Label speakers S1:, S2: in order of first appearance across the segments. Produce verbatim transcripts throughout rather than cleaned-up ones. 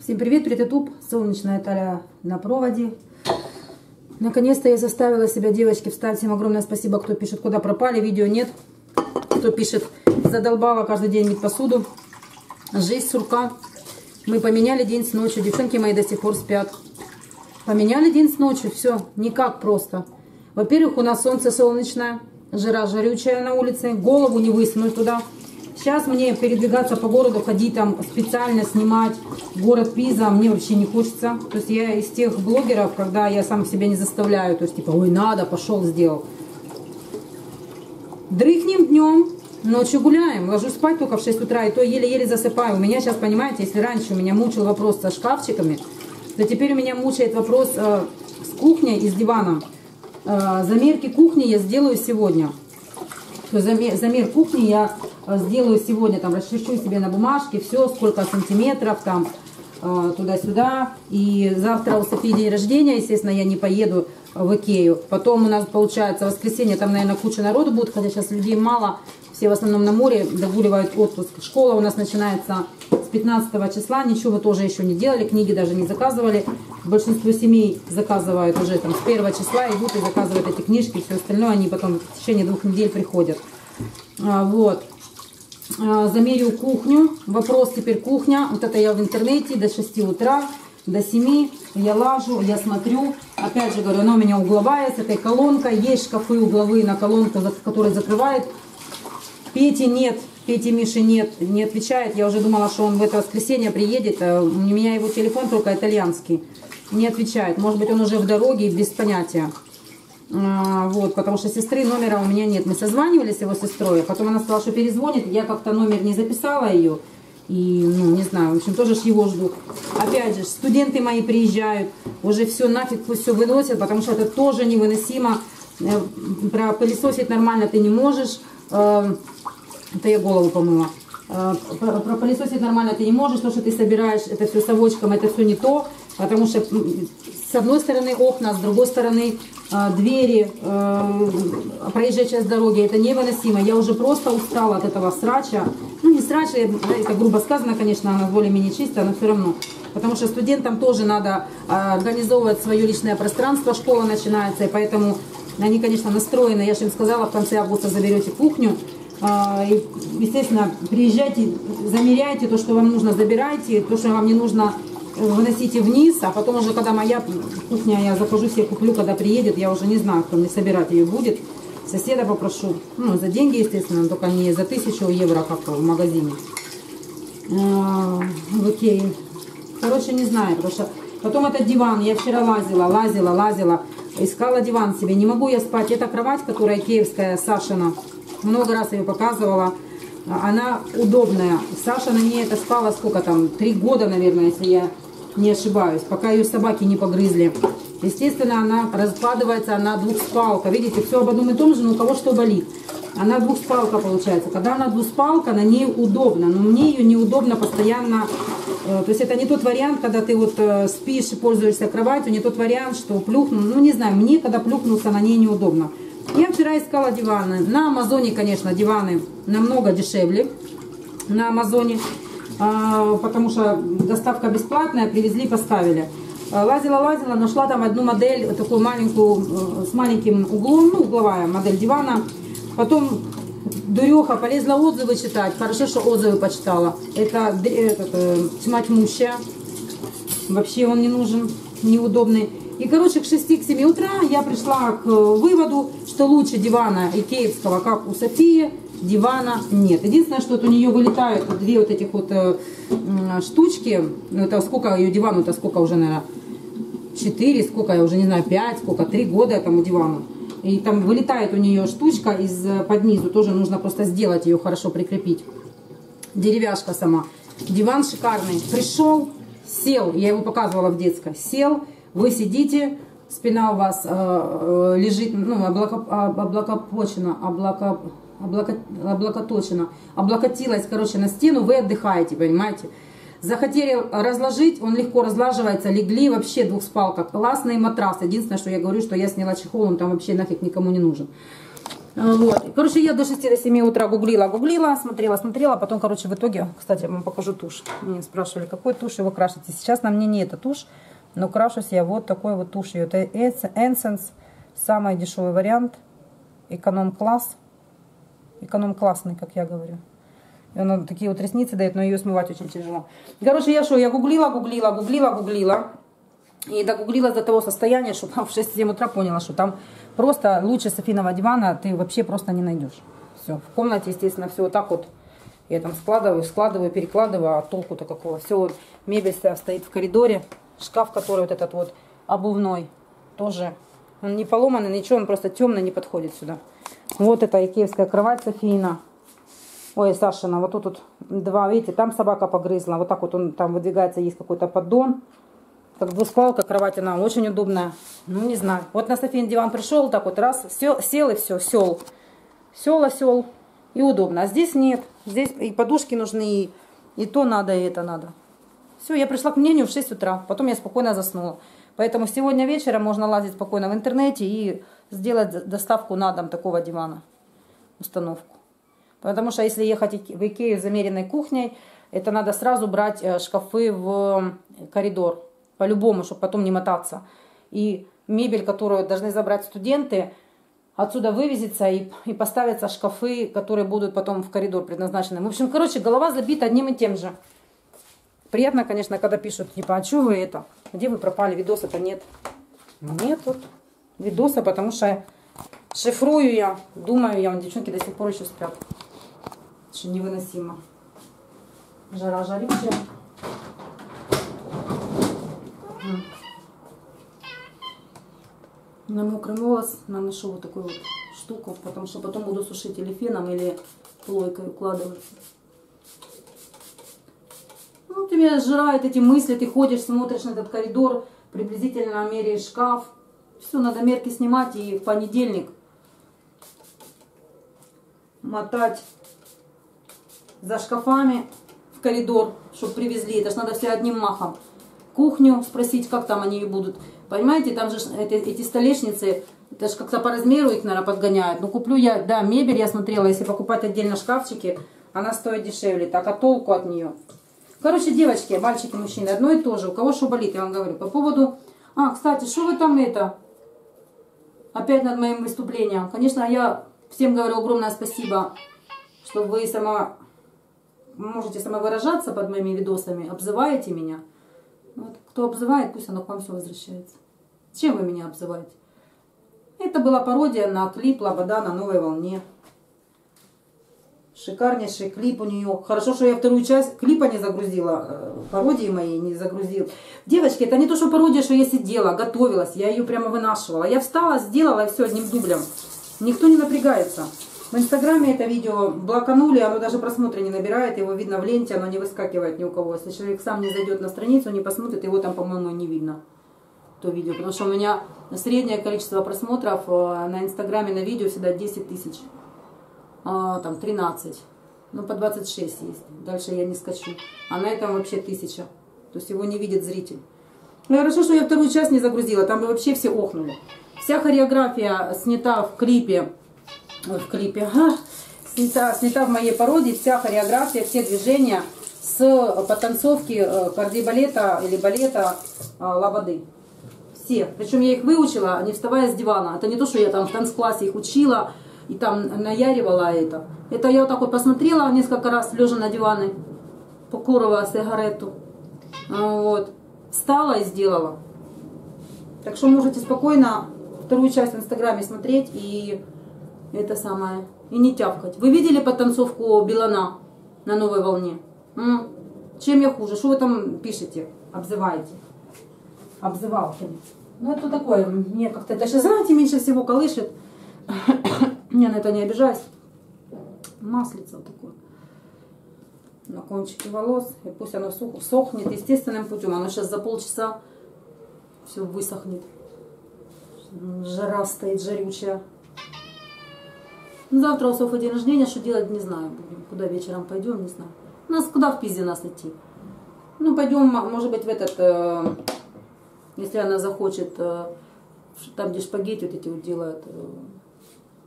S1: Всем привет, привет, YouTube, солнечная Таля на проводе. Наконец-то я заставила себя, девочки, встать. Всем огромное спасибо, кто пишет, куда пропали, видео нет. Кто пишет, задолбала каждый день мыть посуду. Жизнь сурка. Мы поменяли день с ночью, девчонки мои до сих пор спят. Поменяли день с ночью, все, никак просто. Во-первых, у нас солнце солнечное, жара жарючая на улице, голову не высунуть туда. Сейчас мне передвигаться по городу, ходить там специально снимать город Пиза, мне вообще не хочется. То есть я из тех блогеров, когда я сам себя не заставляю, то есть типа, ой, надо, пошел, сделал. Дрыхнем днем, ночью гуляем, ложусь спать только в шесть утра, и то еле-еле засыпаю. У меня сейчас, понимаете, если раньше у меня мучил вопрос со шкафчиками, то теперь у меня мучает вопрос э, с кухней и с диваном. Э, замерки кухни я сделаю сегодня. Замер, замер кухни я сделаю сегодня, там расчерчу себе на бумажке, все, сколько сантиметров, там, э, туда-сюда. И завтра у Софии день рождения, естественно, я не поеду в Икею. Потом у нас, получается, воскресенье, там, наверное, куча народу будет, хотя сейчас людей мало, все в основном на море, догуливают отпуск. Школа у нас начинается с пятнадцатого числа, ничего мы тоже еще не делали, книги даже не заказывали. Большинство семей заказывают уже там с первого числа, идут и заказывают эти книжки, все остальное, они потом в течение двух недель приходят. А, вот. А, замерю кухню, вопрос теперь кухня, вот это я в интернете до шести утра, до семи я лажу, я смотрю, опять же говорю, она у меня угловая, с этой колонкой, есть шкафы угловые на колонку, который закрывает. Пети нет, Пети Миши нет, не отвечает. Я уже думала, что он в это воскресенье приедет. У меня его телефон только итальянский. Не отвечает. Может быть, он уже в дороге, без понятия. А, вот, потому что сестры номера у меня нет. Мы созванивались с его сестрой, потом она сказала, что перезвонит. Я как-то номер не записала ее. И, ну, не знаю, в общем, тоже ж его жду. Опять же, студенты мои приезжают. Уже все нафиг, пусть все выносят, потому что это тоже невыносимо. Пропылесосить нормально ты не можешь. Это я голову помыла. Пропылесосить нормально ты не можешь, то, что ты собираешь это все совочком, это все не то, потому что с одной стороны окна, с другой стороны двери, проезжая часть дороги, это невыносимо. Я уже просто устала от этого срача. Ну, не срача, это грубо сказано, конечно, она более-менее чистая, но все равно. Потому что студентам тоже надо организовывать свое личное пространство, школа начинается, и поэтому они, конечно, настроены. Я же им сказала, в конце августа заберете кухню. И, естественно, приезжайте, замеряйте то, что вам нужно, забирайте, то, что вам не нужно, выносите вниз, а потом уже, когда моя кухня, я захожу себе куплю, когда приедет, я уже не знаю, кто мне собирать ее будет, соседа попрошу, ну, за деньги, естественно, только не за тысячу евро, как в магазине, в Икее. Короче, не знаю, потому что потом этот диван, я вчера лазила, лазила, лазила, искала диван себе, не могу я спать, это кровать, которая киевская, Сашина. Много раз ее показывала. Она удобная. Саша на ней это спала сколько там? Три года, наверное, если я не ошибаюсь. Пока ее собаки не погрызли. Естественно, она раскладывается, она двухспалка. Видите, все об одном и том же, но у кого что болит. Она двухспалка получается. Когда она двухспалка, на ней удобно. Но мне ее неудобно постоянно. То есть это не тот вариант, когда ты вот спишь и пользуешься кроватью. Не тот вариант, что плюхну. Ну не знаю, мне когда плюхнулся, на ней неудобно. Я вчера искала диваны. На Амазоне, конечно, диваны намного дешевле. На Амазоне. Потому что доставка бесплатная. Привезли, поставили. Лазила-лазила, нашла там одну модель, такую маленькую, с маленьким углом. Ну, угловая модель дивана. Потом дуреха полезла отзывы читать. Хорошо, что отзывы почитала. Это этот, тьма тьмущая. Вообще он не нужен, неудобный. И, короче, к шести-семи утра я пришла к выводу, что лучше дивана икеевского, как у Софии, дивана нет. Единственное, что вот у нее вылетают вот две вот этих вот э, штучки. Ну, это сколько ее дивану-то, сколько уже, наверное, четыре, сколько, я уже не знаю, пять, сколько, три года этому дивану. И там вылетает у нее штучка из-под низу, тоже нужно просто сделать ее, хорошо прикрепить. Деревяшка сама. Диван шикарный. Пришел, сел, я его показывала в детской, сел. Вы сидите, спина у вас э, лежит, ну, облокопочена, облако, облако, облокоточена, облокотилась, короче, на стену, вы отдыхаете, понимаете. Захотели разложить, он легко разлаживается, легли, вообще двухспалка, классный матрас. Единственное, что я говорю, что я сняла чехол, он там вообще нафиг никому не нужен. Вот. Короче, я до шести до семи утра гуглила, гуглила, смотрела, смотрела. Потом, короче, в итоге, кстати, я вам покажу тушь. Меня спрашивали, какой тушь его крашите. Сейчас на мне не эта тушь, но крашусь я вот такой вот тушью. Это Essence, самый дешевый вариант. Эконом-класс. Эконом-классный, как я говорю. И она такие вот ресницы дает, но ее смывать очень тяжело. Короче, я что, я гуглила, гуглила, гуглила, гуглила. И догуглила до того состояния, что там в шесть-семь утра поняла, что там просто лучше софинового дивана ты вообще просто не найдешь. Все, в комнате, естественно, все вот так вот. Я там складываю, складываю, перекладываю, а толку-то какого. Все, вот, мебель стоит в коридоре. Шкаф, который вот этот вот обувной, тоже. Он не поломанный, ничего, он просто темный, не подходит сюда. Вот эта икеевская кровать Софийна. Ой, Сашина, вот тут вот два, видите, там собака погрызла. Вот так вот он там выдвигается, есть какой-то поддон. Как двуспалка, кровать, она очень удобная. Ну, не знаю. Вот на Софийный диван пришел, так вот раз, сел, сел и все, сел. Сел, осел. И удобно. А здесь нет. Здесь и подушки нужны, и, и то надо, и это надо. Все, я пришла к мнению в шесть утра. Потом я спокойно заснула. Поэтому сегодня вечером можно лазить спокойно в интернете и сделать доставку на дом такого дивана. Установку. Потому что если ехать в Икею с замеренной кухней, это надо сразу брать шкафы в коридор. По-любому, чтобы потом не мотаться. И мебель, которую должны забрать студенты, отсюда вывезется и, и поставятся шкафы, которые будут потом в коридор предназначены. В общем, короче, голова забита одним и тем же. Приятно, конечно, когда пишут, типа, а что вы это? Где вы пропали? Видоса-то нет. Нет тут видоса, потому что шифрую я, думаю я, вон девчонки до сих пор еще спят. Что невыносимо. Жара жарючая. На мокрый волос наношу вот такую вот штуку, потому что потом буду сушить или феном, или плойкой укладывать. Ну, тебя сжирают эти мысли, ты ходишь, смотришь на этот коридор, приблизительно меряешь шкаф. Все, надо мерки снимать и в понедельник мотать за шкафами в коридор, чтобы привезли. Это ж надо все одним махом. Кухню спросить, как там они будут. Понимаете, там же эти, эти столешницы, это же как-то по размеру их, наверное, подгоняют. Ну, куплю я, да, мебель, я смотрела, если покупать отдельно шкафчики, она стоит дешевле. Так, а толку от нее? Короче, девочки, мальчики, мужчины, одно и то же. У кого что болит, я вам говорю. По поводу... А, кстати, что вы там это... Опять над моим выступлением. Конечно, я всем говорю огромное спасибо, что вы сама... можете самовыражаться под моими видосами, обзываете меня. Вот, кто обзывает, пусть оно к вам все возвращается. Чем вы меня обзываете? Это была пародия на клип «Лобода на новой волне». Шикарнейший клип у нее. Хорошо, что я вторую часть клипа не загрузила, пародии моей не загрузила. Девочки, это не то, что пародия, что я сидела, готовилась, я ее прямо вынашивала. Я встала, сделала и все одним дублем. Никто не напрягается. В инстаграме это видео блоканули, оно даже просмотра не набирает, его видно в ленте, оно не выскакивает ни у кого. Если человек сам не зайдет на страницу, не посмотрит, его там, по-моему, не видно, то видео. Потому что у меня среднее количество просмотров на инстаграме на видео всегда десять тысяч, а, там тринадцать, ну по двадцать шесть есть. Дальше я не скачу. А на этом вообще тысяча. То есть его не видит зритель. Ну хорошо, что я вторую часть не загрузила, там бы вообще все охнули. Вся хореография снята в клипе. Ой, в клипе, ага, снята, снята в моей пародии, вся хореография, все движения с подтанцовки кардиобалета или балета Лободы. Все. Причем я их выучила, не вставая с дивана. Это не то, что я там в танцклассе их учила и там наяривала это. Это я вот так вот посмотрела несколько раз, лежа на диване, покурила сигарету. Вот. Встала и сделала. Так что можете спокойно вторую часть в инстаграме смотреть и... Это самое. И не тявкать. Вы видели подтанцовку Билана на новой волне? М? Чем я хуже? Что вы там пишете? Обзываете. Обзывалки. Ну это такое. Мне как-то это сейчас, знаете, меньше всего колышет. Я на это не обижаюсь. Маслица вот такое. На кончике волос. И пусть оно сохнет естественным путем. Оно сейчас за полчаса все высохнет. Жара стоит жарючая. Завтра у Софы день рождения, что делать, не знаю. Куда вечером пойдем, не знаю. Нас куда в Пизе нас идти? Ну, пойдем, может быть, в этот, э, если она захочет, э, там, где шпагетти вот эти вот делают, э,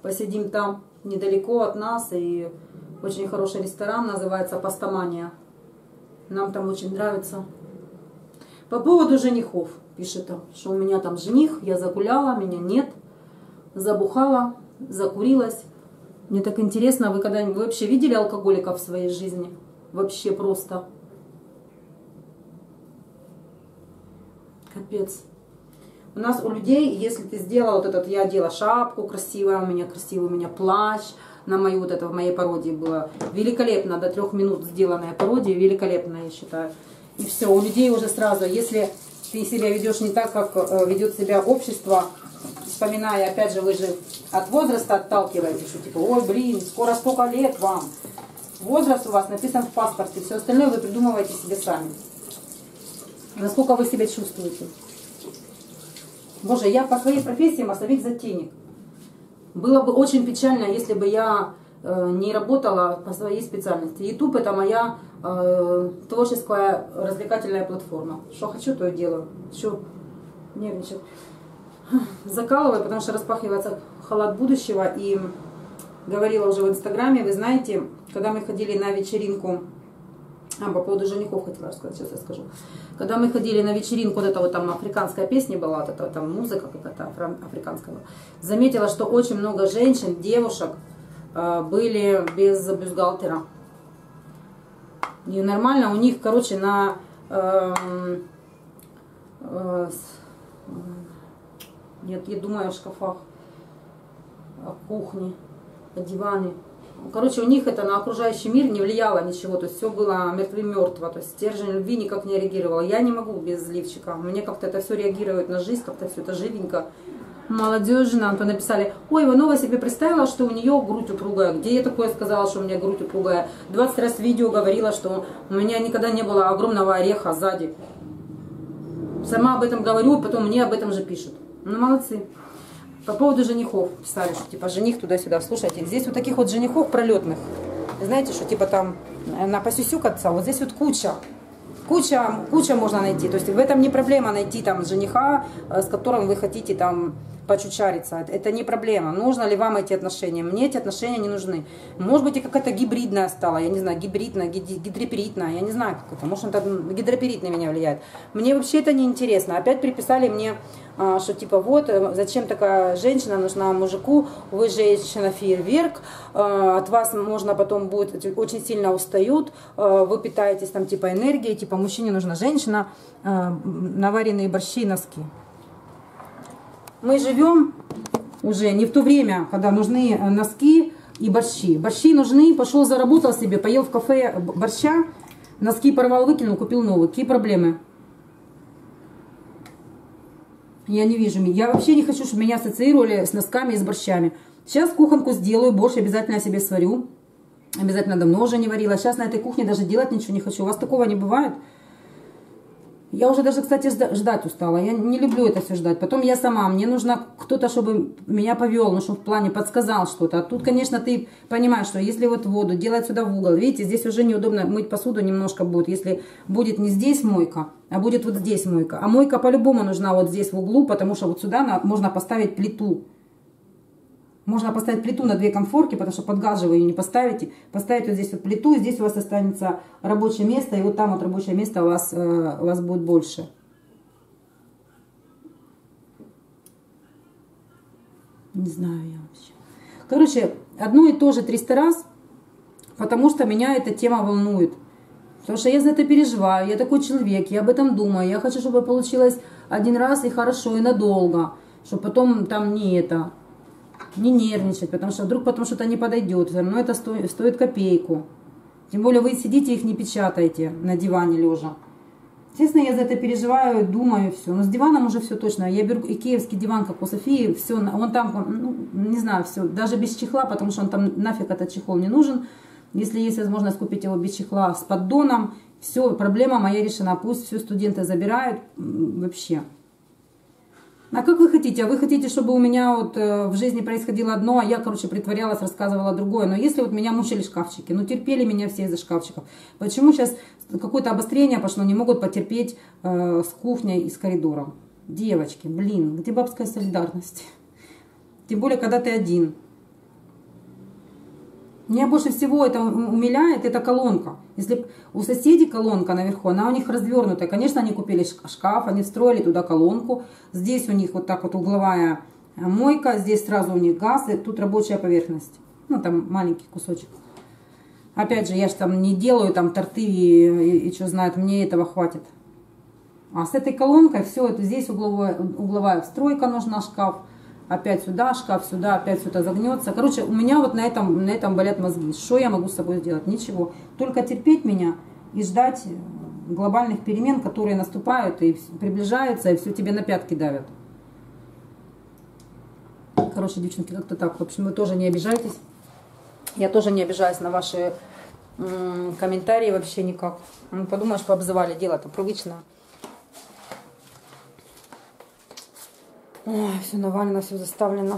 S1: Посидим там, недалеко от нас, и очень хороший ресторан, называется Пастамания. Нам там очень нравится. По поводу женихов, пишет там, что у меня там жених, я загуляла, меня нет, забухала, закурилась. Мне так интересно, вы когда-нибудь вообще видели алкоголика в своей жизни? Вообще просто. Капец. У нас у людей, если ты сделала вот этот, я одела шапку красивая, у меня красивый, у меня плащ, на мою вот это в моей пародии было великолепно, до трех минут сделанная пародия, великолепная, я считаю. И все, у людей уже сразу, если ты себя ведешь не так, как ведет себя общество, вспоминая, опять же, вы же от возраста отталкиваетесь, что типа, ой, блин, скоро столько лет вам. Возраст у вас написан в паспорте, все остальное вы придумываете себе сами. Насколько вы себя чувствуете. Боже, я по своей профессии массовик-затейник. Было бы очень печально, если бы я э, не работала по своей специальности. YouTube — это моя э, творческая развлекательная платформа. Что хочу, то и делаю. Что нервничать. Закалываю, потому что распахивается халат будущего. И говорила уже в Инстаграме, вы знаете, когда мы ходили на вечеринку, а, по поводу женихов хотела рассказать, сейчас я скажу. Когда мы ходили на вечеринку, вот это вот там африканская песня была, вот это там музыка какая-то африканская, заметила, что очень много женщин, девушек э, были без бюстгальтера. И нормально у них, короче, на э, э, нет, я думаю о шкафах, о кухне, о диване. Короче, у них это на окружающий мир не влияло ничего, то есть все было мертве-мертво, то есть стержень любви никак не реагировал. Я не могу без лифчика, мне как-то это все реагирует на жизнь, как-то все это живенько. Молодежь нам написали, ой, Иванова себе представила, что у нее грудь упругая. Где я такое сказала, что у меня грудь упругая? двадцать раз в видео говорила, что у меня никогда не было огромного ореха сзади. Сама об этом говорю, потом мне об этом же пишут. Ну, молодцы. По поводу женихов писали, что типа жених туда-сюда. Слушайте, здесь вот таких вот женихов пролетных. Знаете, что типа там на посюсюкаться, вот здесь вот куча. Куча, куча можно найти. То есть в этом не проблема найти там жениха, с которым вы хотите там почучариться. Это не проблема. Нужно ли вам эти отношения? Мне эти отношения не нужны. Может быть, и какая-то гибридная стала. Я не знаю, гибридная, гидроперитная. Я не знаю, как это. Может, это гидроперит на меня влияет. Мне вообще это не интересно. Опять приписали мне, что типа вот, зачем такая женщина нужна мужику? Вы женщина-фейерверк. От вас можно потом будет, очень сильно устают. Вы питаетесь там типа энергией. Типа мужчине нужна женщина. Наваренные борщи и носки. Мы живем уже не в то время, когда нужны носки и борщи. Борщи нужны, пошел заработал себе, поел в кафе борща, носки порвал, выкинул, купил новые. Какие проблемы? Я не вижу. Я вообще не хочу, чтобы меня ассоциировали с носками и с борщами. Сейчас кухонку сделаю, борщ обязательно себе сварю. Обязательно давно уже не варила. Сейчас на этой кухне даже делать ничего не хочу. У вас такого не бывает? Я уже даже, кстати, ждать устала. Я не люблю это все ждать. Потом я сама. Мне нужно кто-то, чтобы меня повел, ну, чтобы в плане подсказал что-то. А тут, конечно, ты понимаешь, что если вот воду делать сюда в угол, видите, здесь уже неудобно мыть посуду немножко будет. Если будет не здесь мойка, а будет вот здесь мойка. А мойка по-любому нужна вот здесь в углу, потому что вот сюда можно поставить плиту. Можно поставить плиту на две конфорки, потому что под газ же вы ее не поставите. Поставить вот здесь вот плиту, и здесь у вас останется рабочее место, и вот там вот рабочее место у вас, э, у вас будет больше. Не знаю я вообще. Короче, одно и то же триста раз, потому что меня эта тема волнует. Потому что я за это переживаю, я такой человек, я об этом думаю. Я хочу, чтобы получилось один раз и хорошо, и надолго. Чтобы потом там не это... Не нервничать, потому что вдруг потом что-то не подойдет. Но это стоит, стоит копейку. Тем более вы сидите, их не печатаете на диване лежа. Естественно, я за это переживаю, думаю, все. Но с диваном уже все точно. Я беру икеевский диван, как у Софии, все, он там, ну, не знаю, все, даже без чехла, потому что он там нафиг этот чехол не нужен. Если есть возможность купить его без чехла с поддоном, все, проблема моя решена. Пусть все студенты забирают вообще. А как вы хотите? А вы хотите, чтобы у меня вот э, в жизни происходило одно, а я, короче, притворялась, рассказывала другое. Но если вот меня мучили шкафчики, ну терпели меня все из-за шкафчиков. Почему сейчас какое-то обострение пошло, не могут потерпеть э, с кухней и с коридором? Девочки, блин, где бабская солидарность? Тем более, когда ты один. Меня больше всего это умиляет, это колонка. Если у соседей колонка наверху, она у них развернутая. Конечно, они купили шкаф, они встроили туда колонку. Здесь у них вот так вот угловая мойка, здесь сразу у них газ, и тут рабочая поверхность. Ну, там маленький кусочек. Опять же, я же там не делаю там торты и, и, и что знает, мне этого хватит. А с этой колонкой все, это здесь угловая, угловая встройка нужна, шкаф. Опять сюда, шкаф сюда, опять сюда загнется. Короче, у меня вот на этом, на этом болят мозги. Что я могу с собой сделать? Ничего. Только терпеть меня и ждать глобальных перемен, которые наступают и приближаются, и все тебе на пятки давят. Короче, девчонки, как-то так. В общем, вы тоже не обижайтесь. Я тоже не обижаюсь на ваши м, комментарии вообще никак. Ну, подумаешь, пообзывали, дело-то привычное. Ой, все навалено, все заставлено.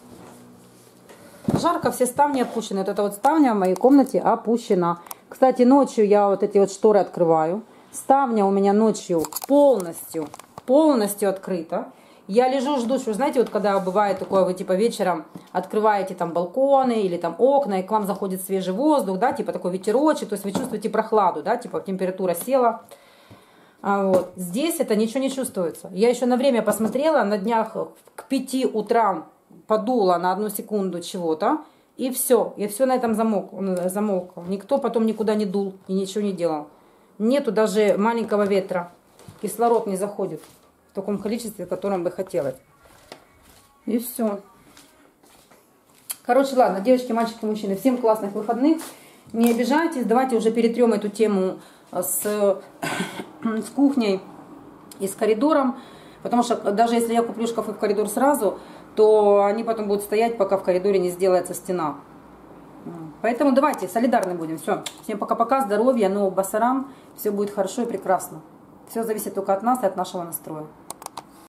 S1: Жарко, все ставни опущены. Вот эта вот ставня в моей комнате опущена. Кстати, ночью я вот эти вот шторы открываю. Ставня у меня ночью полностью, полностью открыта. Я лежу, жду, что, знаете, вот когда бывает такое, вы типа вечером открываете там балконы или там окна, и к вам заходит свежий воздух, да, типа такой ветерочек, то есть вы чувствуете прохладу, да, типа температура села. А вот здесь это ничего не чувствуется. Я еще на время посмотрела, на днях к пяти утрам подула на одну секунду чего-то, и все, и все на этом замок, замолкло. Никто потом никуда не дул и ничего не делал. Нету даже маленького ветра, кислород не заходит в таком количестве, в котором бы хотелось. И все. Короче, ладно, девочки, мальчики, мужчины, всем классных выходных. Не обижайтесь, давайте уже перетрем эту тему с, с кухней и с коридором. Потому что даже если я куплю шкафы в коридор сразу, то они потом будут стоять, пока в коридоре не сделается стена. Поэтому давайте солидарны будем. Все. Всем пока-пока, здоровья, нового басарам. Все будет хорошо и прекрасно. Все зависит только от нас и от нашего настроя.